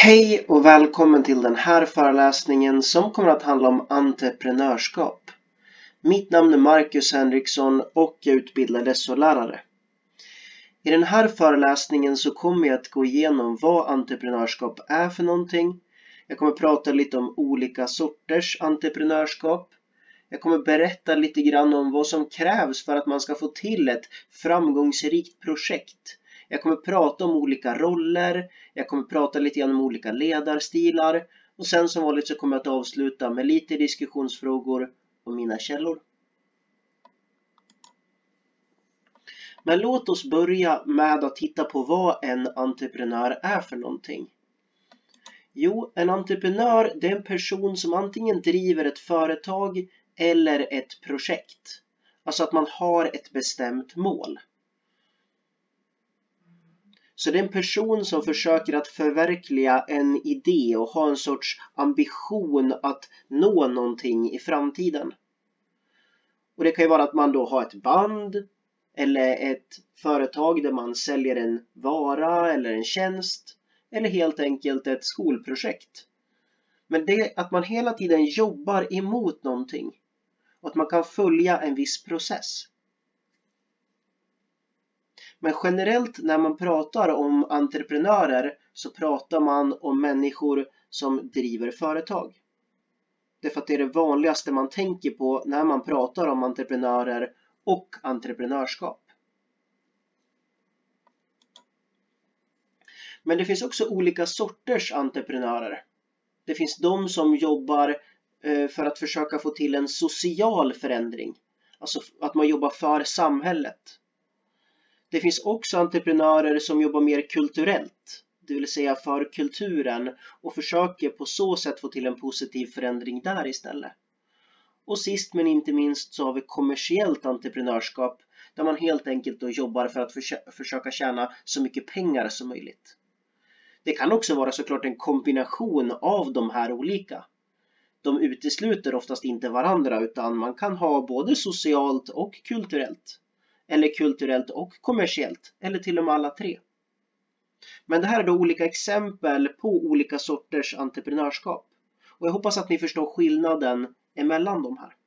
Hej och välkommen till den här föreläsningen som kommer att handla om entreprenörskap. Mitt namn är Marcus Henriksson och jag utbildar SO-lärare. I den här föreläsningen så kommer jag att gå igenom vad entreprenörskap är för någonting. Jag kommer prata lite om olika sorters entreprenörskap. Jag kommer berätta lite grann om vad som krävs för att man ska få till ett framgångsrikt projekt. Jag kommer prata om olika roller, jag kommer prata lite grann om olika ledarstilar och sen som vanligt så kommer jag att avsluta med lite diskussionsfrågor och mina källor. Men låt oss börja med att titta på vad en entreprenör är för någonting. Jo, en entreprenör det är en person som antingen driver ett företag eller ett projekt. Alltså att man har ett bestämt mål. Så det är en person som försöker att förverkliga en idé och ha en sorts ambition att nå någonting i framtiden. Och det kan ju vara att man då har ett band eller ett företag där man säljer en vara eller en tjänst eller helt enkelt ett skolprojekt. Men det är att man hela tiden jobbar emot någonting och att man kan följa en viss process. Men generellt när man pratar om entreprenörer så pratar man om människor som driver företag. Därför att det är det vanligaste man tänker på när man pratar om entreprenörer och entreprenörskap. Men det finns också olika sorters entreprenörer. Det finns de som jobbar för att försöka få till en social förändring. Alltså att man jobbar för samhället. Det finns också entreprenörer som jobbar mer kulturellt, det vill säga för kulturen och försöker på så sätt få till en positiv förändring där istället. Och sist men inte minst så har vi kommersiellt entreprenörskap där man helt enkelt då jobbar för att försöka tjäna så mycket pengar som möjligt. Det kan också vara såklart en kombination av de här olika. De utesluter oftast inte varandra utan man kan ha både socialt och kulturellt. Eller kulturellt och kommersiellt, eller till och med alla tre. Men det här är då olika exempel på olika sorters entreprenörskap. Och jag hoppas att ni förstår skillnaden emellan de här.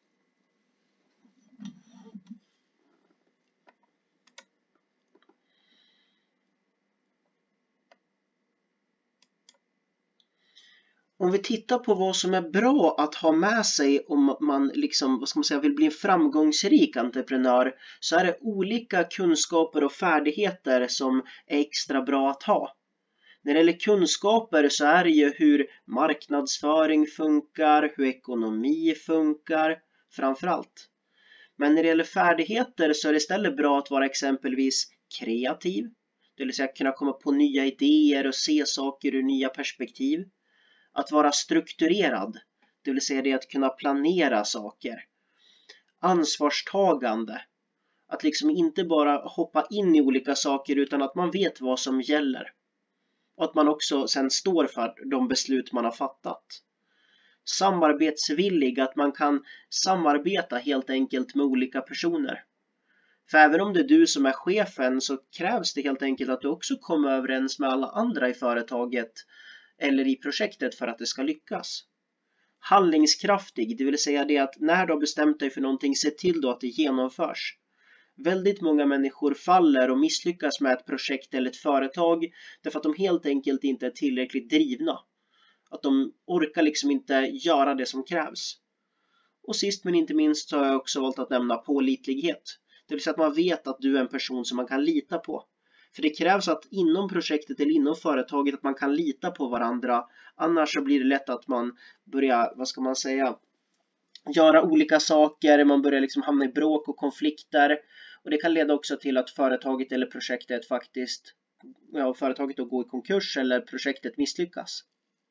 Om vi tittar på vad som är bra att ha med sig om man vill bli en framgångsrik entreprenör så är det olika kunskaper och färdigheter som är extra bra att ha. När det gäller kunskaper så är det ju hur marknadsföring funkar, hur ekonomi funkar framförallt. Men när det gäller färdigheter så är det istället bra att vara exempelvis kreativ, det vill säga kunna komma på nya idéer och se saker ur nya perspektiv. Att vara strukturerad, det vill säga det att kunna planera saker. Ansvarstagande, att inte bara hoppa in i olika saker utan att man vet vad som gäller. Och att man också sen står för de beslut man har fattat. Samarbetsvillig, att man kan samarbeta helt enkelt med olika personer. För även om det är du som är chefen så krävs det helt enkelt att du också kommer överens med alla andra i företaget eller i projektet för att det ska lyckas. Handlingskraftig, det vill säga det att när du har bestämt dig för någonting, se till då att det genomförs. Väldigt många människor faller och misslyckas med ett projekt eller ett företag därför att de helt enkelt inte är tillräckligt drivna. Att de orkar inte göra det som krävs. Och sist men inte minst så har jag också valt att nämna pålitlighet. Det vill säga att man vet att du är en person som man kan lita på. För det krävs att inom projektet eller inom företaget att man kan lita på varandra. Annars så blir det lätt att man börjar, göra olika saker. Man börjar hamna i bråk och konflikter. Och det kan leda också till att företaget eller projektet företaget då går i konkurs eller projektet misslyckas.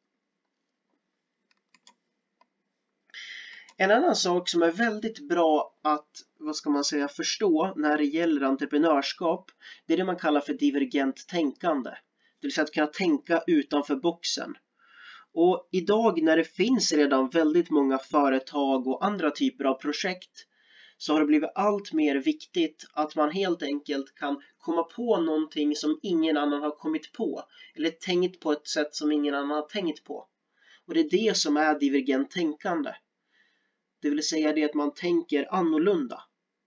En annan sak som är väldigt bra att förstå när det gäller entreprenörskap, det är det man kallar för divergent tänkande. Det vill säga att kunna tänka utanför boxen. Och idag när det finns redan väldigt många företag och andra typer av projekt så har det blivit allt mer viktigt att man helt enkelt kan komma på någonting som ingen annan har kommit på. Eller tänkt på ett sätt som ingen annan har tänkt på. Och det är det som är divergent tänkande. Det vill säga det att man tänker annorlunda.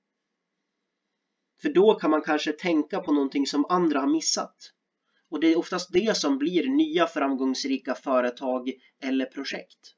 För då kan man kanske tänka på någonting som andra har missat. Och det är oftast det som blir nya framgångsrika företag eller projekt.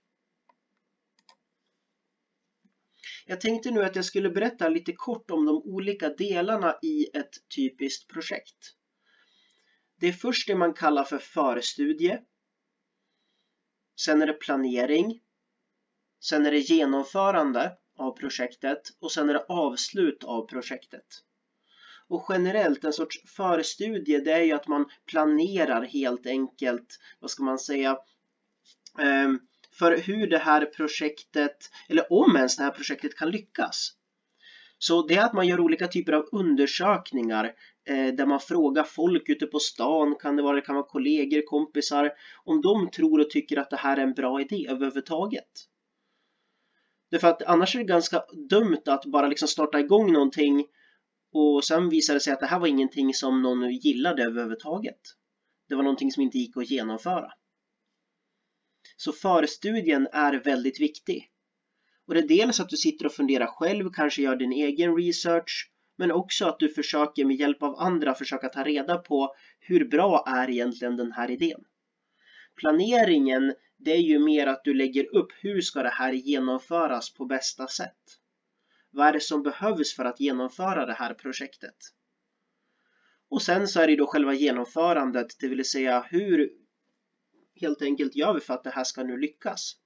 Jag tänkte nu att jag skulle berätta lite kort om de olika delarna i ett typiskt projekt. Det är först det man kallar för förstudie. Sen är det planering. Sen är det genomförande av projektet och sen är det avslut av projektet. Och generellt en sorts förstudie, det är ju att man planerar helt enkelt, vad ska man säga, för hur det här projektet, eller om ens det här projektet kan lyckas. Så det är att man gör olika typer av undersökningar där man frågar folk ute på stan, det kan vara kollegor, kompisar, om de tror och tycker att det här är en bra idé överhuvudtaget. Därför att annars är det ganska dumt att bara liksom starta igång någonting och sen visar det sig att det här var ingenting som någon gillade överhuvudtaget. Det var någonting som inte gick att genomföra. Så förstudien är väldigt viktig. Och det är dels att du sitter och funderar själv, kanske gör din egen research, men också att du försöker med hjälp av andra försöka ta reda på hur bra är egentligen den här idén. Planeringen, det är ju mer att du lägger upp hur ska det här genomföras på bästa sätt. Vad är det som behövs för att genomföra det här projektet? Och sen så är det då själva genomförandet, det vill säga hur helt enkelt gör vi för att det här ska nu lyckas.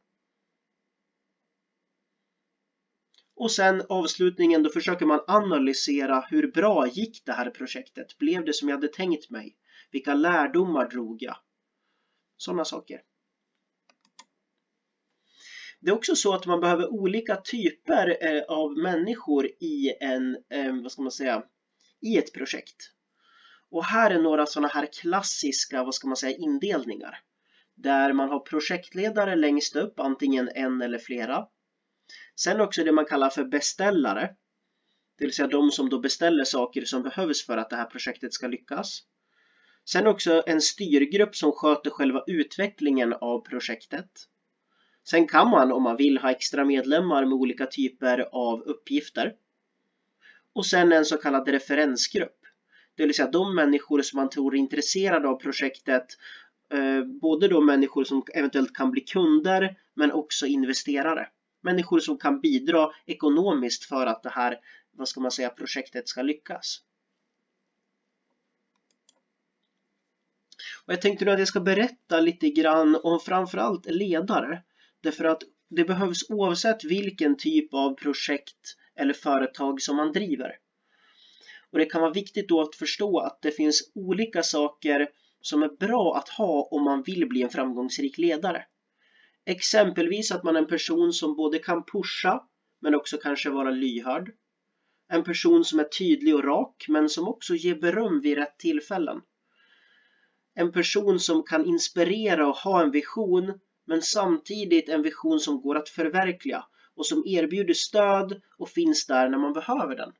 Och sen avslutningen, då försöker man analysera hur bra gick det här projektet? Blev det som jag hade tänkt mig? Vilka lärdomar drog jag? Sådana saker. Det är också så att man behöver olika typer av människor i i ett projekt. Och här är några sådana här klassiska, indelningar. Där man har projektledare längst upp, antingen en eller flera. Sen också det man kallar för beställare. Det vill säga de som då beställer saker som behövs för att det här projektet ska lyckas. Sen också en styrgrupp som sköter själva utvecklingen av projektet. Sen kan man, om man vill, ha extra medlemmar med olika typer av uppgifter. Och sen en så kallad referensgrupp. Det vill säga de människor som man tror är intresserade av projektet. Både de människor som eventuellt kan bli kunder, men också investerare. Människor som kan bidra ekonomiskt för att det här, projektet ska lyckas. Och jag tänkte nu att jag ska berätta lite grann om framförallt ledare. Därför att det behövs oavsett vilken typ av projekt eller företag som man driver. Och det kan vara viktigt då att förstå att det finns olika saker som är bra att ha om man vill bli en framgångsrik ledare. Exempelvis att man är en person som både kan pusha men också kanske vara lyhörd. En person som är tydlig och rak men som också ger beröm vid rätt tillfällen. En person som kan inspirera och ha en vision, men samtidigt en vision som går att förverkliga och som erbjuder stöd och finns där när man behöver den.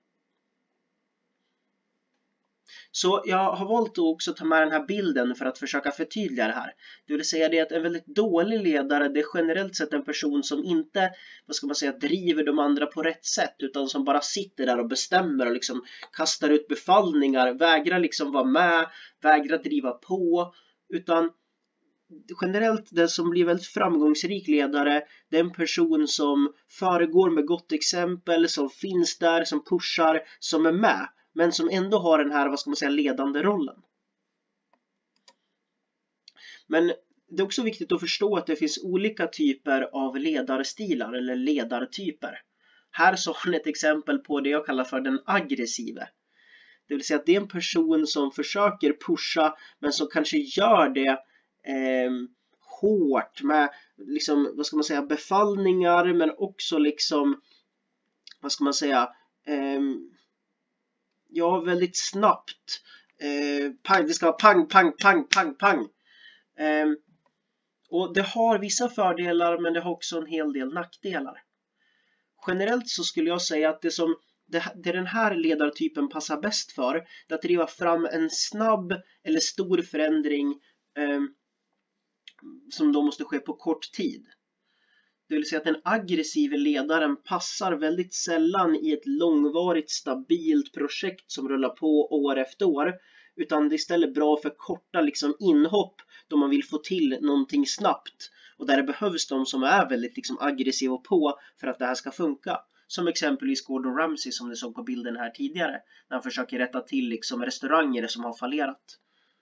Så jag har valt att också ta med den här bilden för att försöka förtydliga det här. Det vill säga det att en väldigt dålig ledare, det är generellt sett en person som inte, driver de andra på rätt sätt, utan som bara sitter där och bestämmer och liksom kastar ut befallningar, vägrar vara med, vägrar driva på, utan generellt den som blir väldigt framgångsrik ledare, det är en person som föregår med gott exempel, som finns där, som pushar, som är med. Men som ändå har den här, ledande rollen. Men det är också viktigt att förstå att det finns olika typer av ledarstilar eller ledartyper. Här så har ni ett exempel på det jag kallar för den aggressive. Det vill säga att det är en person som försöker pusha men som kanske gör det hårt med befallningar, men också väldigt snabbt. Det ska vara pang. Och det har vissa fördelar, men det har också en hel del nackdelar. generellt så skulle jag säga att det den här ledartypen passar bäst för är att driva fram en snabb eller stor förändring som då måste ske på kort tid. Det vill säga att den aggressiva ledaren passar väldigt sällan i ett långvarigt stabilt projekt som rullar på år efter år. Utan det är istället bra för korta inhopp då man vill få till någonting snabbt. Och där det behövs de som är väldigt aggressiva och på för att det här ska funka. Som exempelvis Gordon Ramsay som ni såg på bilden här tidigare. När han försöker rätta till restauranger som har fallerat.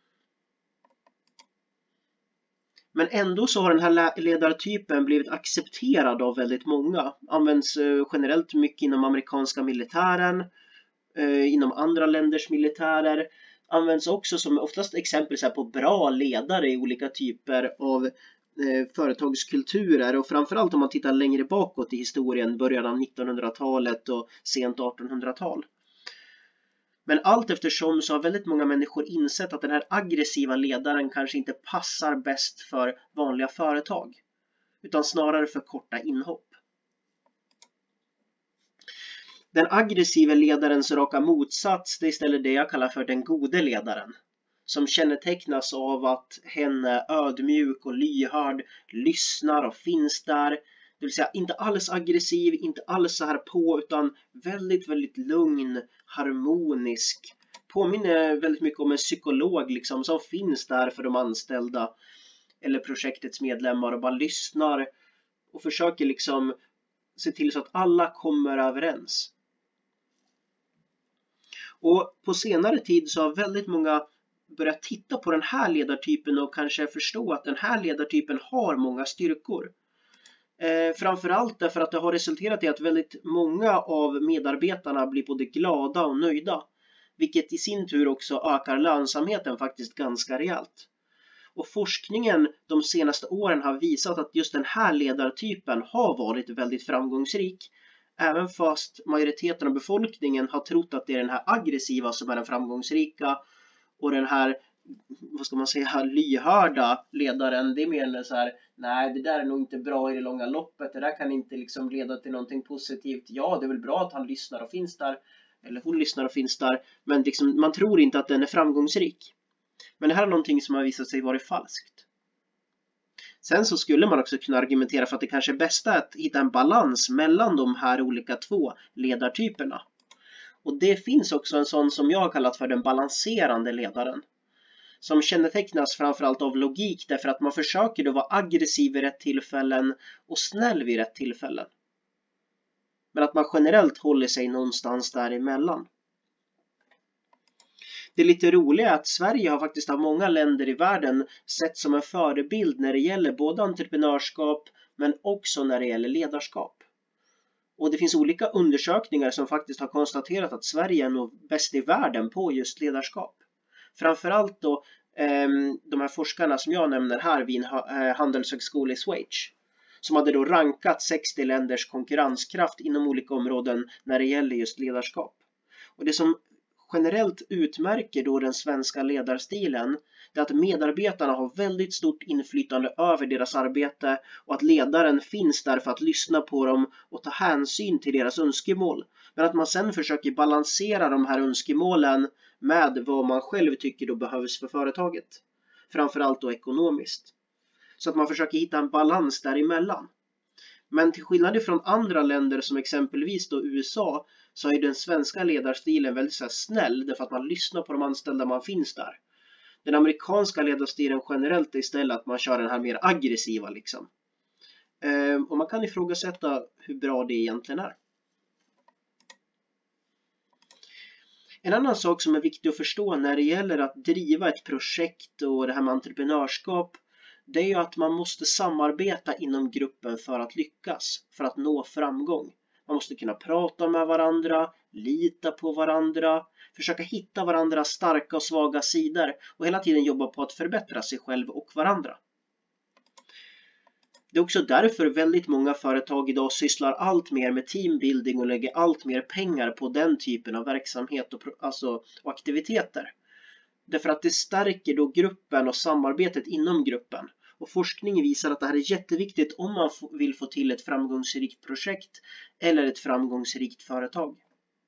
Men ändå så har den här ledartypen blivit accepterad av väldigt många. Används generellt mycket inom amerikanska militären, inom andra länders militärer. Används också som oftast exempel på bra ledare i olika typer av företagskulturer. Och framförallt om man tittar längre bakåt i historien, början av 1900-talet och sent 1800-tal. Men allt eftersom så har väldigt många människor insett att den här aggressiva ledaren kanske inte passar bäst för vanliga företag. Utan snarare för korta inhopp. Den aggressiva ledarens raka motsats det är istället det jag kallar för den gode ledaren. Som kännetecknas av att hen är ödmjuk och lyhörd, lyssnar och finns där. Det vill säga inte alls aggressiv, inte alls så här på utan väldigt, väldigt lugn, harmonisk. Påminner väldigt mycket om en psykolog som finns där för de anställda eller projektets medlemmar och bara lyssnar och försöker se till så att alla kommer överens. Och på senare tid så har väldigt många börjat titta på den här ledartypen och kanske förstå att den här ledartypen har många styrkor. Framförallt därför att det har resulterat i att väldigt många av medarbetarna blir både glada och nöjda. Vilket i sin tur också ökar lönsamheten faktiskt ganska rejält. Och forskningen de senaste åren har visat att just den här ledartypen har varit väldigt framgångsrik. Även fast majoriteten av befolkningen har trott att det är den här aggressiva som är den framgångsrika. Och den här, lyhörda ledaren, det är mer så här, nej det där är nog inte bra i det långa loppet. Det där kan inte leda till någonting positivt. Ja, det är väl bra att han lyssnar och finns där. Eller hon lyssnar och finns där. Men man tror inte att den är framgångsrik. Men det här är någonting som har visat sig vara falskt. Sen så skulle man också kunna argumentera för att det kanske är bäst att hitta en balans mellan de här olika två ledartyperna. Och det finns också en sån som jag har kallat för den balanserande ledaren. Som kännetecknas framförallt av logik därför att man försöker då vara aggressiv vid rätt tillfällen och snäll vid rätt tillfällen. Men att man generellt håller sig någonstans däremellan. Det är lite roliga är att Sverige har faktiskt av många länder i världen sett som en förebild när det gäller både entreprenörskap men också när det gäller ledarskap. Och det finns olika undersökningar som faktiskt har konstaterat att Sverige är nog bäst i världen på just ledarskap. Framförallt då de här forskarna som jag nämner här vid en handelshögskola i Schweiz. Som hade då rankat 60 länders konkurrenskraft inom olika områden när det gäller just ledarskap. Och det som generellt utmärker då den svenska ledarstilen är att medarbetarna har väldigt stort inflytande över deras arbete och att ledaren finns där för att lyssna på dem och ta hänsyn till deras önskemål. Men att man sen försöker balansera de här önskemålen med vad man själv tycker då behövs för företaget. Framförallt då ekonomiskt. Så att man försöker hitta en balans däremellan. Men till skillnad från andra länder som exempelvis då USA så är den svenska ledarstilen väldigt så här snäll därför att man lyssnar på de anställda man finns där. Den amerikanska ledarstilen generellt är istället att man kör den här mer aggressiva Och man kan ifrågasätta hur bra det egentligen är. En annan sak som är viktig att förstå när det gäller att driva ett projekt och det här med entreprenörskap, det är ju att man måste samarbeta inom gruppen för att lyckas, för att nå framgång. Man måste kunna prata med varandra, lita på varandra, försöka hitta varandras starka och svaga sidor och hela tiden jobba på att förbättra sig själv och varandra. Det är också därför väldigt många företag idag sysslar allt mer med teambuilding och lägger allt mer pengar på den typen av verksamhet och aktiviteter. Därför att det stärker då gruppen och samarbetet inom gruppen. Och forskning visar att det här är jätteviktigt om man vill få till ett framgångsrikt projekt eller ett framgångsrikt företag.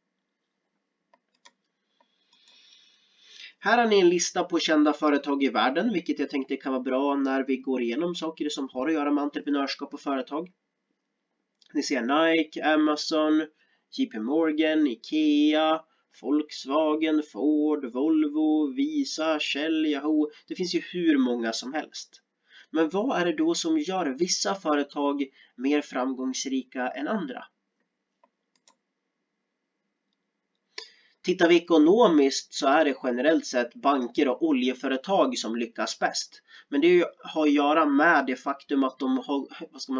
Här har ni en lista på kända företag i världen, vilket jag tänkte kan vara bra när vi går igenom saker som har att göra med entreprenörskap och företag. Ni ser Nike, Amazon, JP Morgan, Ikea, Volkswagen, Ford, Volvo, Visa, Shell, Yahoo. Det finns ju hur många som helst. Men vad är det då som gör vissa företag mer framgångsrika än andra? Tittar vi ekonomiskt så är det generellt sett banker och oljeföretag som lyckas bäst. Men det har att göra med det faktum att de har,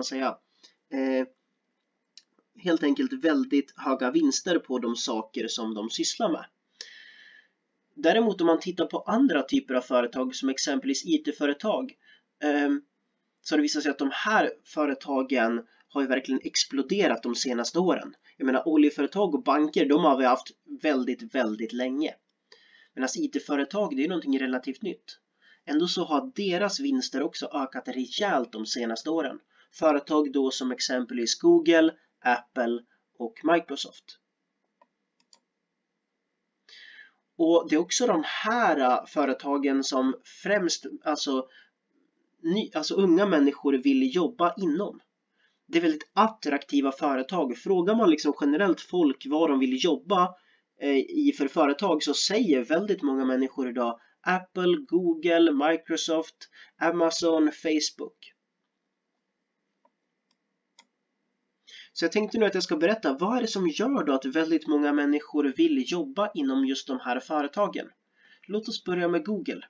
helt enkelt väldigt höga vinster på de saker som de sysslar med. Däremot om man tittar på andra typer av företag som exempelvis IT-företag så har det visat sig att de här företagen har ju verkligen exploderat de senaste åren. Jag menar oljeföretag och banker, de har vi haft väldigt länge. Medan IT-företag, det är någonting relativt nytt. Ändå så har deras vinster också ökat rejält de senaste åren. Företag då som exempelvis Google, Apple och Microsoft. Och det är också de här företagen som främst, alltså unga människor vill jobba inom. Det är väldigt attraktiva företag. Frågar man liksom generellt folk vad de vill jobba i för företag så säger väldigt många människor idag Apple, Google, Microsoft, Amazon, Facebook. Så jag tänkte nu att jag ska berätta vad är det som gör då att väldigt många människor vill jobba inom just de här företagen. Låt oss börja med Google.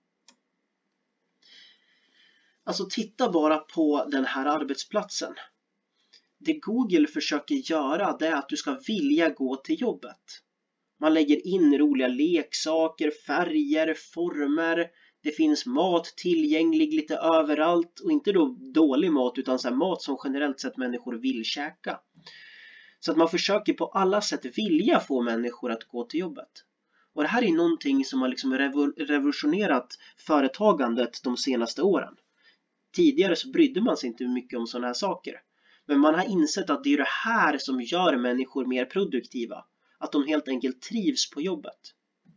Alltså titta bara på den här arbetsplatsen. Det Google försöker göra det är att du ska vilja gå till jobbet. Man lägger in roliga leksaker, färger, former. Det finns mat tillgänglig lite överallt och inte då dålig mat utan så här mat som generellt sett människor vill käka. Så att man försöker på alla sätt vilja få människor att gå till jobbet. Och det här är någonting som har liksom revolutionerat företagandet de senaste åren. Tidigare så brydde man sig inte mycket om sådana här saker. Men man har insett att det är det här som gör människor mer produktiva. Att de helt enkelt trivs på jobbet.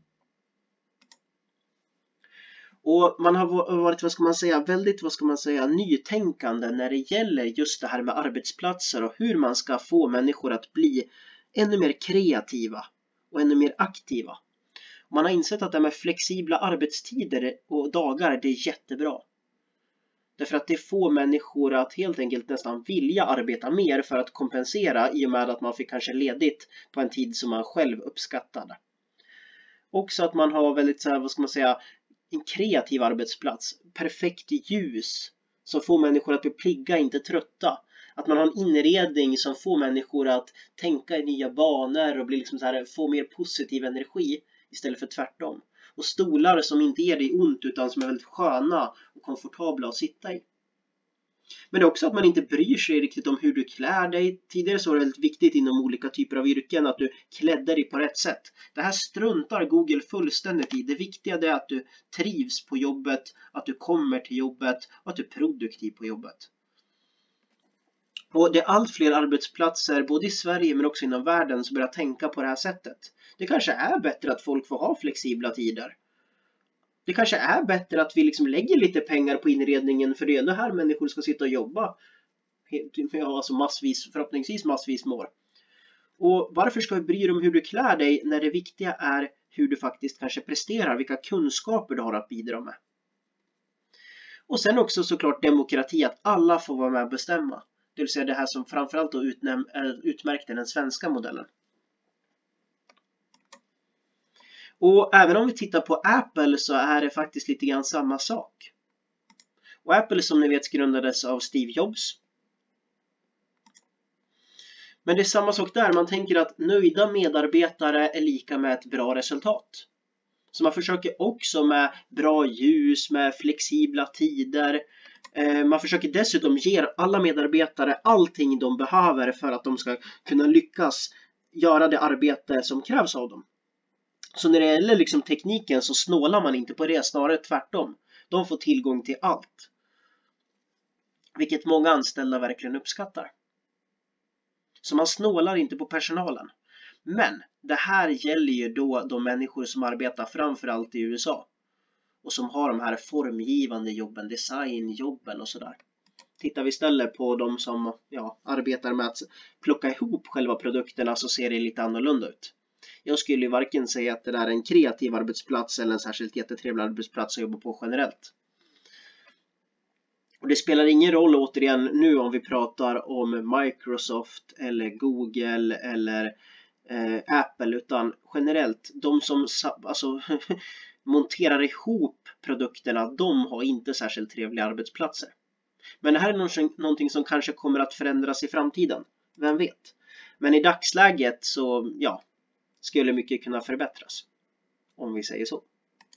Och man har varit väldigt nytänkande när det gäller just det här med arbetsplatser och hur man ska få människor att bli ännu mer kreativa och ännu mer aktiva. Man har insett att det med flexibla arbetstider och dagar det är jättebra. Därför att det får människor att helt enkelt nästan vilja arbeta mer för att kompensera i och med att man fick kanske ledigt på en tid som man själv uppskattade. Också att man har väldigt en kreativ arbetsplats. Perfekt ljus som får människor att bli pigga, inte trötta. Att man har en inredning som får människor att tänka i nya banor och bli få mer positiv energi istället för tvärtom. Och stolar som inte ger dig ont utan som är väldigt sköna och komfortabla att sitta i. Men det är också att man inte bryr sig riktigt om hur du klär dig. Tidigare så var det väldigt viktigt inom olika typer av yrken att du klädde dig på rätt sätt. Det här struntar Google fullständigt i. Det viktiga är att du trivs på jobbet, att du kommer till jobbet och att du är produktiv på jobbet. Och det är allt fler arbetsplatser både i Sverige men också inom världen som börjar tänka på det här sättet. Det kanske är bättre att folk får ha flexibla tider. Det kanske är bättre att vi lägger lite pengar på inredningen för det är ändå här människor ska sitta och jobba. Förhoppningsvis massvis med år. Och varför ska vi bry dig om hur du klär dig när det viktiga är hur du faktiskt kanske presterar, vilka kunskaper du har att bidra med. Och sen också såklart demokrati, att alla får vara med och bestämma. Det vill säga det här som framförallt utmärkte den svenska modellen. Och även om vi tittar på Apple så är det faktiskt lite grann samma sak. Och Apple som ni vet grundades av Steve Jobs. Men det är samma sak där, man tänker att nöjda medarbetare är lika med ett bra resultat. Så man försöker också med bra ljus, med flexibla tider. Man försöker dessutom ge alla medarbetare allting de behöver för att de ska kunna lyckas göra det arbete som krävs av dem. Så när det gäller tekniken så snålar man inte på det, snarare tvärtom. De får tillgång till allt. vilket många anställda verkligen uppskattar. Så man snålar inte på personalen. Men det här gäller ju då de människor som arbetar framförallt i USA och som har de här formgivande jobben, designjobben och sådär. Tittar vi istället på de som arbetar med att plocka ihop själva produkterna, så ser det lite annorlunda ut. Jag skulle ju varken säga att det där är en kreativ arbetsplats eller en särskilt jättetrevlig arbetsplats att jobba på generellt. Och det spelar ingen roll återigen nu om vi pratar om Microsoft eller Google eller Apple, utan generellt de som monterar ihop produkterna, de har inte särskilt trevliga arbetsplatser. Men det här är någonting som kanske kommer att förändras i framtiden. Vem vet? Men i dagsläget så skulle mycket kunna förbättras. Om vi säger så.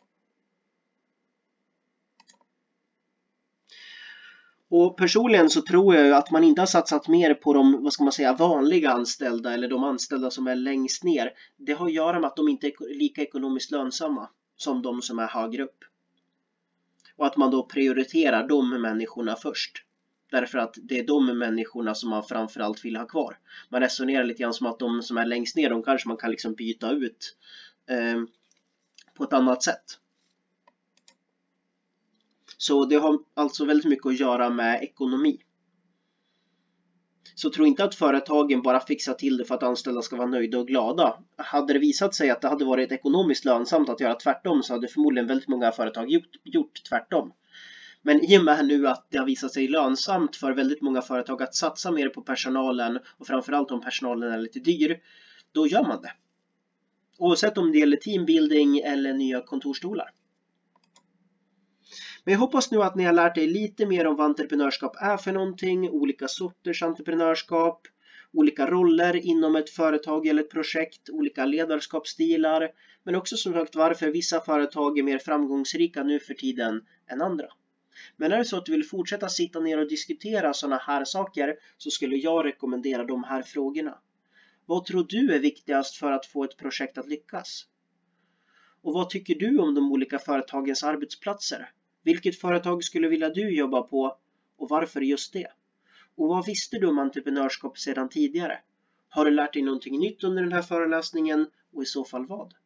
Och personligen så tror jag att man inte har satsat mer på de vanliga anställda eller de anställda som är längst ner. Det har att göra med att de inte är lika ekonomiskt lönsamma som de som är högre upp. Och att man då prioriterar de människorna först. Därför att det är de människorna som man framförallt vill ha kvar. Man resonerar lite grann som att de som är längst ner, de kanske man kan liksom byta ut på ett annat sätt. Så det har alltså väldigt mycket att göra med ekonomi. Så tro inte att företagen bara fixar till det för att anställda ska vara nöjda och glada. Hade det visat sig att det hade varit ekonomiskt lönsamt att göra tvärtom, så hade förmodligen väldigt många företag gjort tvärtom. Men i och med nu att det har visat sig lönsamt för väldigt många företag att satsa mer på personalen, och framförallt om personalen är lite dyr, då gör man det. Oavsett om det gäller teambuilding eller nya kontorstolar. Men jag hoppas nu att ni har lärt er lite mer om vad entreprenörskap är för någonting, olika sorters entreprenörskap, olika roller inom ett företag eller ett projekt, olika ledarskapsstilar, men också som sagt varför vissa företag är mer framgångsrika nu för tiden än andra. Men är det så att du vill fortsätta sitta ner och diskutera sådana här saker, så skulle jag rekommendera de här frågorna. Vad tror du är viktigast för att få ett projekt att lyckas? Och vad tycker du om de olika företagens arbetsplatser? Vilket företag skulle vilja du jobba på och varför just det? Och vad visste du om entreprenörskap sedan tidigare? Har du lärt dig någonting nytt under den här föreläsningen och i så fall vad?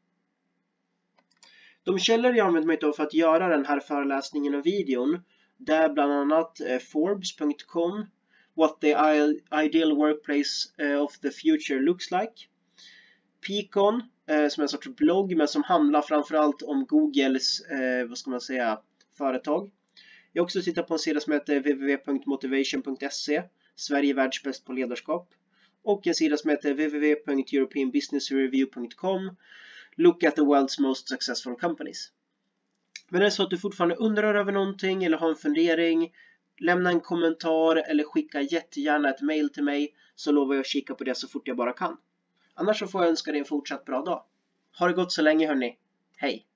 De källor jag använt mig av för att göra den här föreläsningen och videon, det är bland annat Forbes.com, What the Ideal Workplace of the Future Looks Like, Peakon, som är en sorts blogg men som handlar framförallt om Googles företag. Jag har också tittat på en sida som heter www.motivation.se, Sverige världsbäst på ledarskap, och en sida som heter www.europeanbusinessreview.com, Look at the world's most successful companies. Men är det så att du fortfarande undrar över någonting eller har en fundering, lämna en kommentar eller skicka jättegärna ett mail till mig, så lovar jag att kika på det så fort jag bara kan. Annars så får jag önska dig en fortsatt bra dag. Ha det gott så länge hörni. Hej!